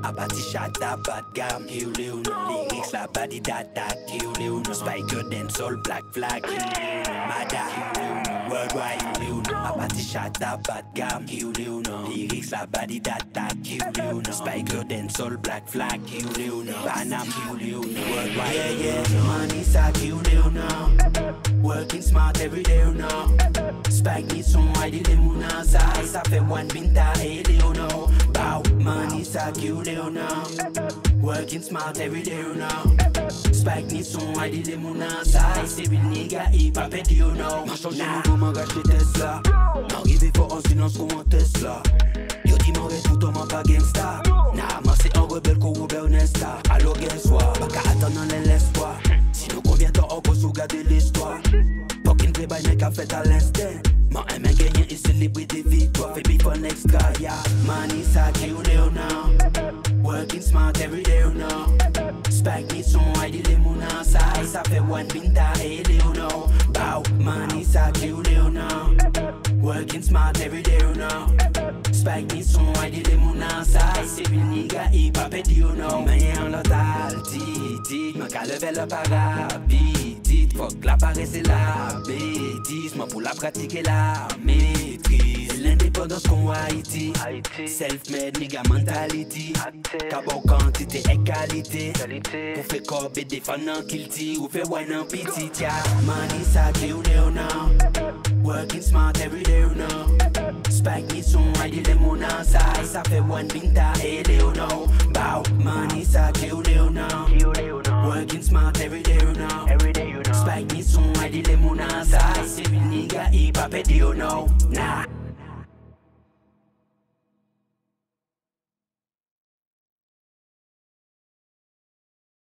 Abati shatta, bad gam, K.O.L.O.N. Lyrics la body data, K.O.L.O.N. Spykher, dancehall, BlaccFlagg, K.O.L.O.N. Mada, worldwide, Abati shatta, bad gam, K.O.L.O.N. Lyrics la body data, K.O.L.O.N. Spykher, dancehall, BlaccFlagg, K.O.L.O.N. Panam, K.O.L.O.N. Worldwide, yeah, money sa K.O.L.O.N. Working smart every day now. Spike ni son ID de mouna ça fait one binta et Léona. Bow, money sa K.O.L.O.N. Working smart every day now. Spike ni son ID de mouna ça civile nigga et pas pédio now. M'a changé nouveau m'a gâché Tesla. M'arrivé fort en silence comme un Tesla. Yo dis m'en reste tout en m'a pas gangsta. Nah, moi c'est un rebelle qu'on roule honesta. Alors guess what? Pas qu'à attendre l'espoir. Sinon combien de temps on peut sauvegarder l'histoire? Fucking playboy mec a fait à l'instant. Moi aime gagner et célébrer des victoires. Fait before next guy, yeah. Money sa K.O.L.O.N. Working smart every day now. Spike ni son ID les mouna ça fait one binta et Léona. Bow, money sa K.O.L.O.N. Working smart every day now. Spike ni son ID les mouna ça civile nigga et pas pédio no. Mais en l'otal, dit, ma qu'à lever le parapide. Fuck la paresse et la bêtise. Moi pour la pratiquer la maîtrise. L'indépendance qu'on Haïti. Self-made nigga mentality. Cabot quantité et qualité. Pour faire corps et défendre qu'il tire. Ou faire wine en petit, yeah. Money sa K.O.L.O.N. Working smart every day now. Spike ni son ID les mouna ça fait one binta et Léona. Bow, money sa K.O.L.O.N. Working smart every day now. Spike ni son ID les mouna ça civile nigga et pas pédio no. Nah,